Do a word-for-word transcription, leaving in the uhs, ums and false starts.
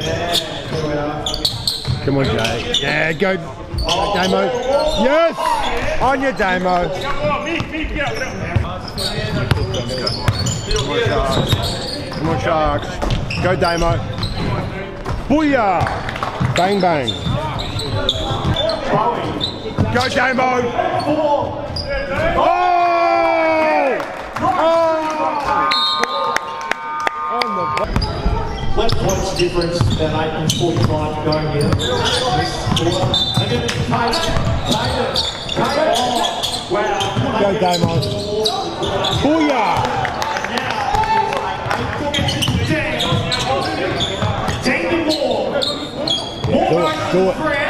Come on, Jay. Yeah, go. Damo. Yes! On your Damo. Come on, Sharks. Go, Damo. Booyah! Bang, bang. Go, Damo. Oh! Oh! On the... Less points difference than eight and forty-five going here. Again, wow. Go, Damon. Booyah! Damon more. Do it, do it.